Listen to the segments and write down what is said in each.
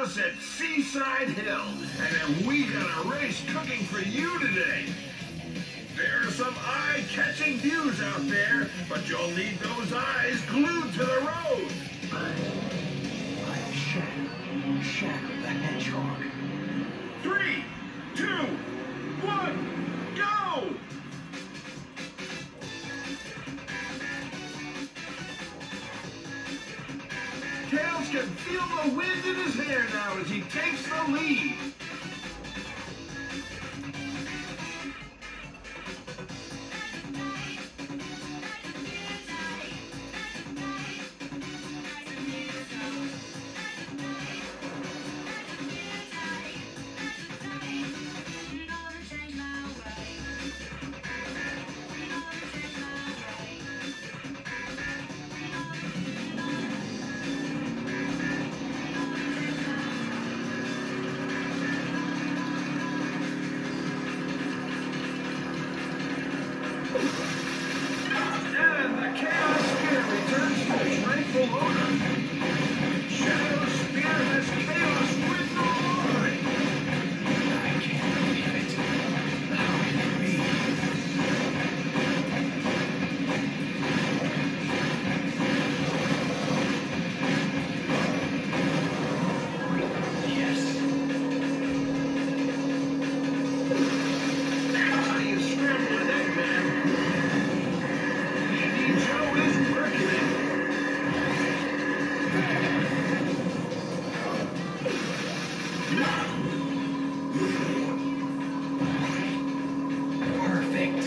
Chaos at Seaside Hill, and we got a race cooking for you today. There are some eye-catching views out there, but you'll need those eyes glued to the road. I'm Shadow the Hedgehog. 3, 2, 1, go! Tails can feel the wind in his hair now as he takes the lead. And the Chaos Spear returns to its rightful owner. Shadow Spear has Chaos written all over it. I can't believe it. How can it be? Yes. That's how you scramble an egg, man. BB Joe is working it. Perfect.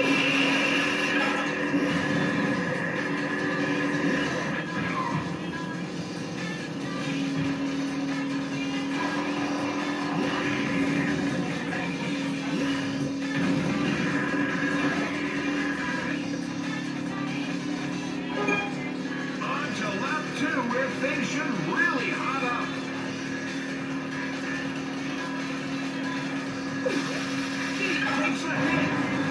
On to lap 2, where things should really hot up. He takes a hit.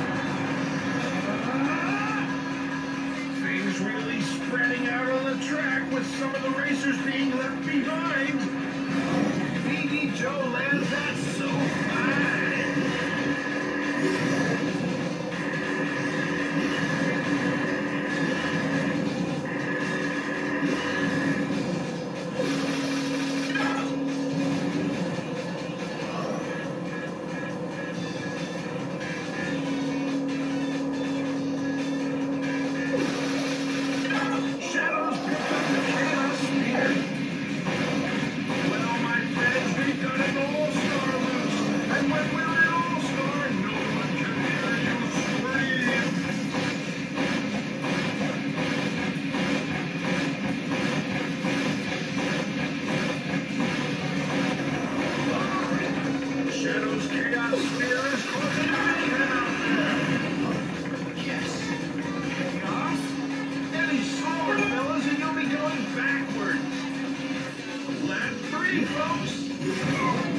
Things really spreading out on the track with some of the racers being left behind. BB Joe lands that so fine. Shadows picked up the Chaos Spear. Well, my friends, we've got an all-star loose. And when we're an all-star, no one can hear you scream. Shadows Chaos Spear is causing mayhem out there. Yes. Chaos? Any slower, fellas, and you'll be going backwards. Lap 3, folks.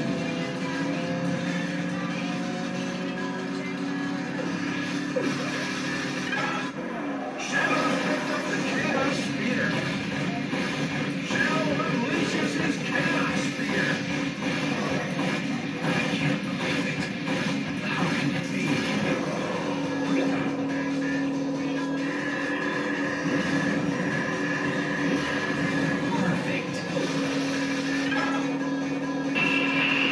Shadows picked up the Chaos Spear. Shadow unleashes his Chaos Spear. I can't believe it. How can it be? Perfect.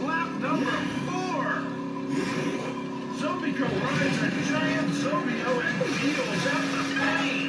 lap number 4. Zombico rides a giant Zobio and peels out the pain.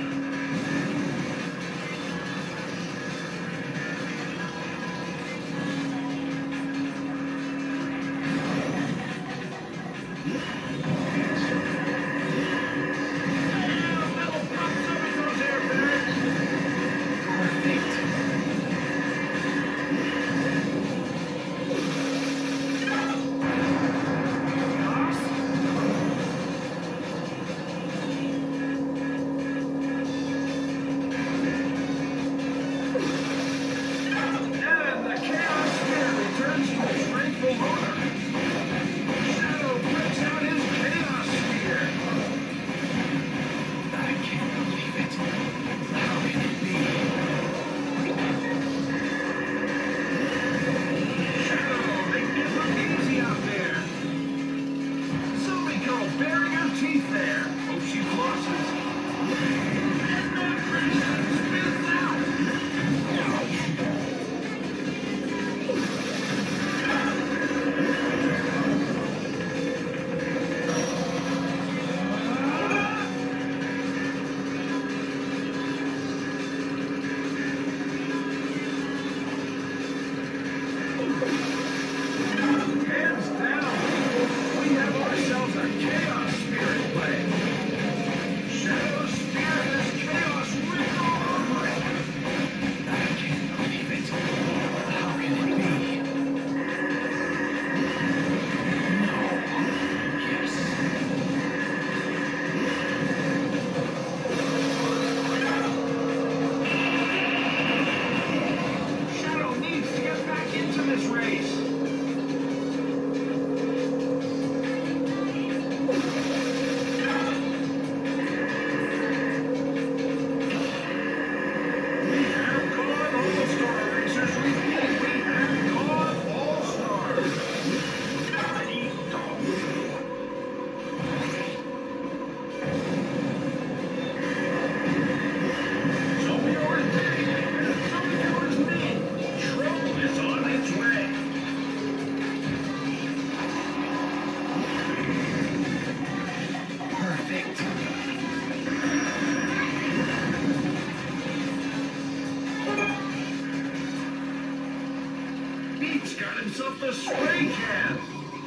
Pete's got himself a spray can.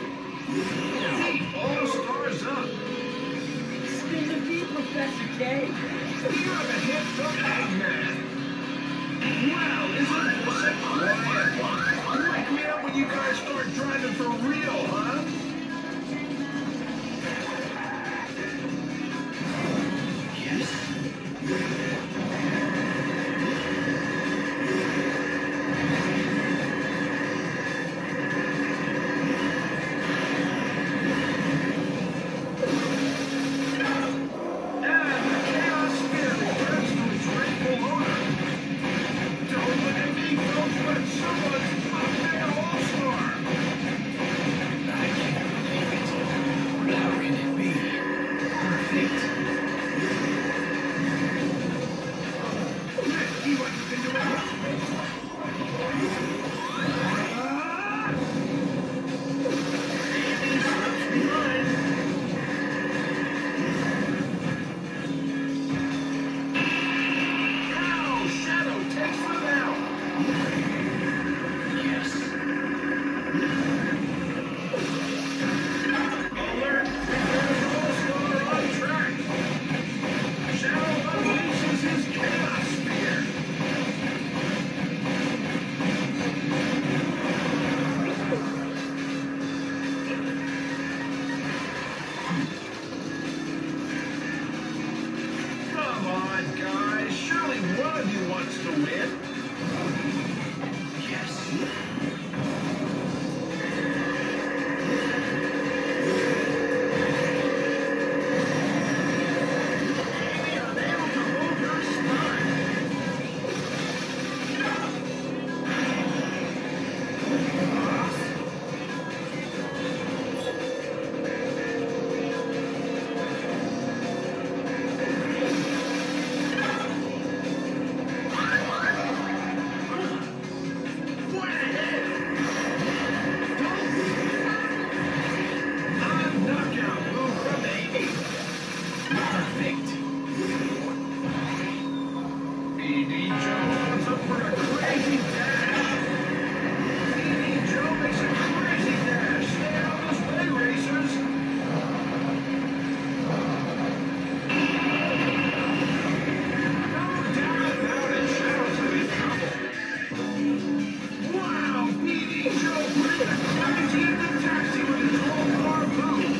Pete all stars up. Spin the beat, Professor K. You have a hit from Eggman. Wow, isn't it quiet? Wake me up when you guys start driving for real, huh? Come on, guys. Surely one of you wants to win. PD Joe up for a crazy dash. PD Joe makes a crazy dash. Stay out of his way, racers. No doubt about it, Shadow's having trouble. Wow, PD Joe put the crazy in the taxi with his whole car boom.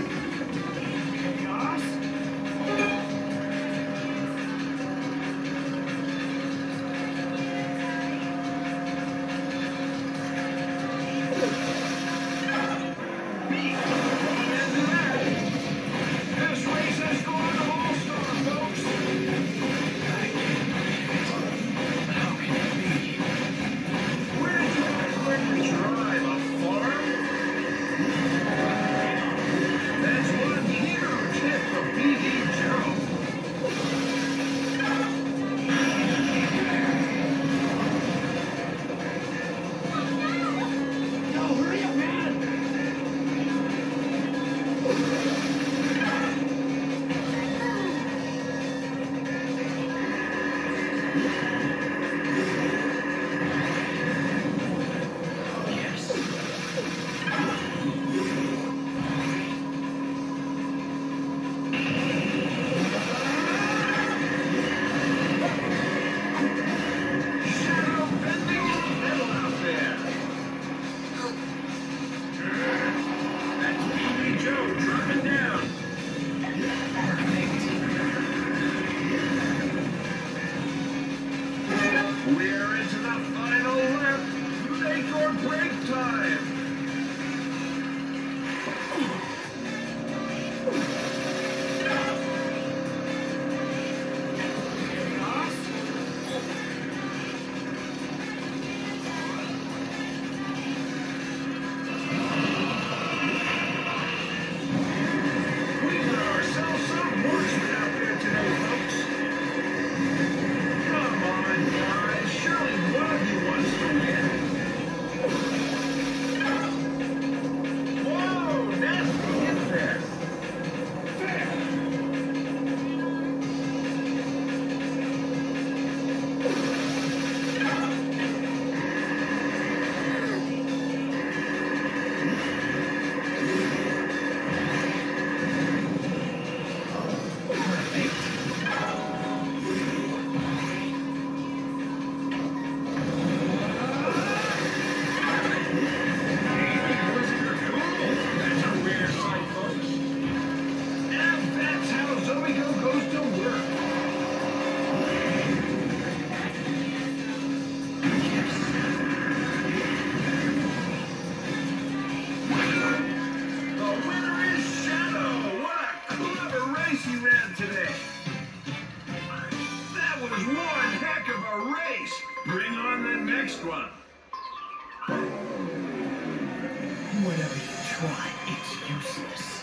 We're into the final lap. Make or break time. We got ourselves some horsemen out there today, folks. Come on, guys. Surely one of you wants to win. Whoa, nasty hit there. That's a rare sight, folks. And that's how Zoico goes to work. The winner is Shadow. What a clever race he ran today. That was one heck of a race. Bring on the next one. Whatever you try, it's useless.